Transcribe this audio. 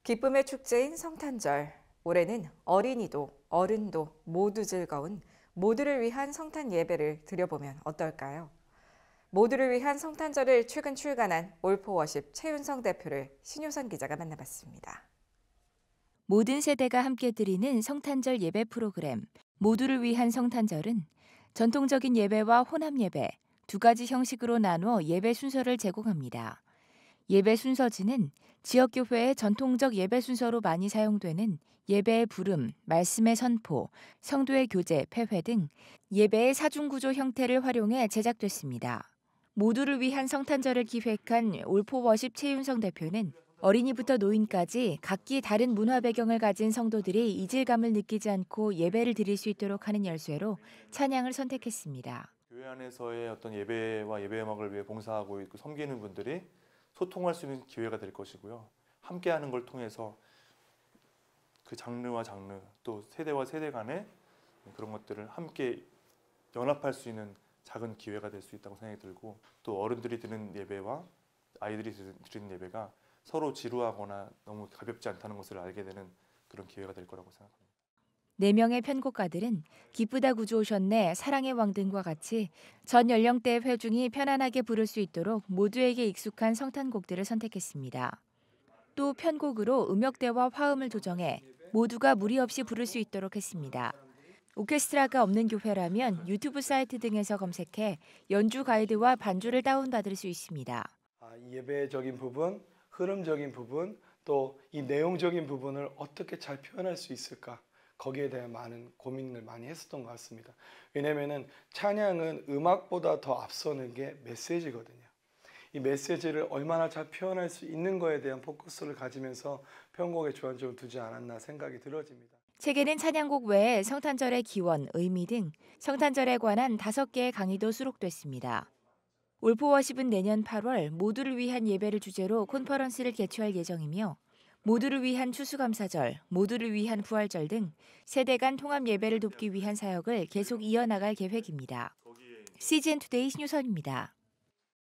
기쁨의 축제인 성탄절. 올해는 어린이도 어른도 모두 즐거운 모두를 위한 성탄 예배를 드려보면 어떨까요? 모두를 위한 성탄절을 최근 출간한 올포워십 최윤성 대표를 신효선 기자가 만나봤습니다. 모든 세대가 함께 드리는 성탄절 예배 프로그램 모두를 위한 성탄절은 전통적인 예배와 혼합 예배 두 가지 형식으로 나눠 예배 순서를 제공합니다. 예배 순서지는 지역교회의 전통적 예배 순서로 많이 사용되는 예배의 부름, 말씀의 선포, 성도의 교제, 폐회 등 예배의 사중구조 형태를 활용해 제작됐습니다. 모두를 위한 성탄절을 기획한 올포워십 최윤성 대표는 어린이부터 노인까지 각기 다른 문화 배경을 가진 성도들이 이질감을 느끼지 않고 예배를 드릴 수 있도록 하는 열쇠로 찬양을 선택했습니다. 교회 안에서의 어떤 예배와 예배 음악을 위해 봉사하고 있고 섬기는 분들이 소통할 수 있는 기회가 될 것이고요. 함께하는 걸 통해서 그 장르와 장르 또 세대와 세대 간의 그런 것들을 함께 연합할 수 있는 작은 기회가 될 수 있다고 생각이 들고, 또 어른들이 드리는 예배와 아이들이 드리는 예배가 서로 지루하거나 너무 가볍지 않다는 것을 알게 되는 그런 기회가 될 거라고 생각합니다. 4명의 편곡가들은 기쁘다 구주 오셨네, 사랑의 왕 등과 같이 전 연령대의 회중이 편안하게 부를 수 있도록 모두에게 익숙한 성탄곡들을 선택했습니다. 또 편곡으로 음역대와 화음을 조정해 모두가 무리 없이 부를 수 있도록 했습니다. 오케스트라가 없는 교회라면 유튜브 사이트 등에서 검색해 연주 가이드와 반주를 다운받을 수 있습니다. 예배적인 부분, 흐름적인 부분, 또 이 내용적인 부분을 어떻게 잘 표현할 수 있을까? 거기에 대한 많은 고민을 많이 했었던 것 같습니다. 왜냐하면 찬양은 음악보다 더 앞서는 게 메시지거든요. 이 메시지를 얼마나 잘 표현할 수 있는 거에 대한 포커스를 가지면서 편곡에 주안점을 두지 않았나 생각이 들어집니다. 책에는 찬양곡 외에 성탄절의 기원, 의미 등 성탄절에 관한 5개의 강의도 수록됐습니다. 올포워십은 내년 8월 모두를 위한 예배를 주제로 콘퍼런스를 개최할 예정이며 모두를 위한 추수감사절, 모두를 위한 부활절 등 세대 간 통합 예배를 돕기 위한 사역을 계속 이어나갈 계획입니다. CGN투데이 신효선입니다.